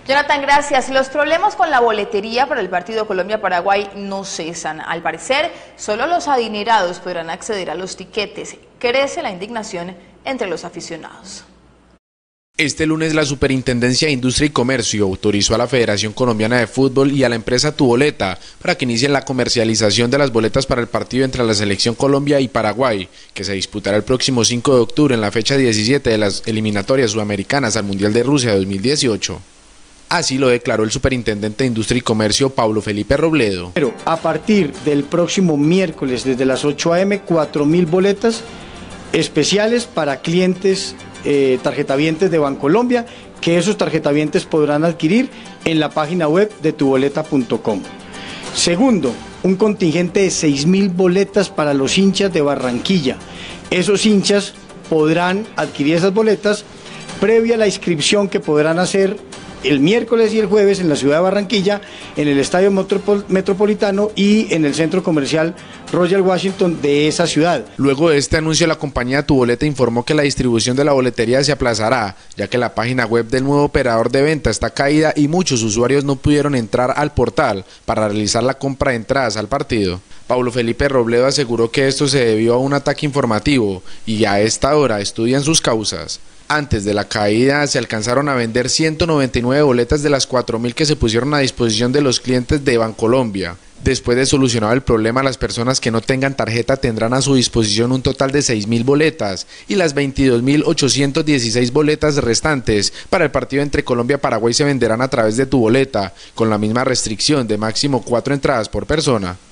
Jonathan, gracias. Los problemas con la boletería para el partido Colombia-Paraguay no cesan. Al parecer, solo los adinerados podrán acceder a los tiquetes. Crece la indignación entre los aficionados. Este lunes la Superintendencia de Industria y Comercio autorizó a la Federación Colombiana de Fútbol y a la empresa Tu Boleta para que inicien la comercialización de las boletas para el partido entre la Selección Colombia y Paraguay, que se disputará el próximo 5 de octubre en la fecha 17 de las eliminatorias sudamericanas al Mundial de Rusia 2018. Así lo declaró el superintendente de Industria y Comercio, Paulo Felipe Robledo. Pero a partir del próximo miércoles, desde las 8 a.m., 4.000 boletas especiales para clientes tarjetavientes de Bancolombia, que esos tarjetavientes podrán adquirir en la página web de tuboleta.com. Segundo, un contingente de 6.000 boletas para los hinchas de Barranquilla. Esos hinchas podrán adquirir esas boletas previa a la inscripción que podrán hacer el miércoles y el jueves en la ciudad de Barranquilla, en el Estadio Metropolitano y en el Centro Comercial Royal Washington de esa ciudad. Luego de este anuncio, la compañía Tu Boleta informó que la distribución de la boletería se aplazará, ya que la página web del nuevo operador de venta está caída y muchos usuarios no pudieron entrar al portal para realizar la compra de entradas al partido. Paulo Felipe Robledo aseguró que esto se debió a un ataque informativo y a esta hora estudian sus causas. Antes de la caída se alcanzaron a vender 199 boletas de las 4.000 que se pusieron a disposición de los clientes de Bancolombia. Después de solucionado el problema, las personas que no tengan tarjeta tendrán a su disposición un total de 6.000 boletas y las 22.816 boletas restantes para el partido entre Colombia y Paraguay se venderán a través de Tu Boleta, con la misma restricción de máximo 4 entradas por persona.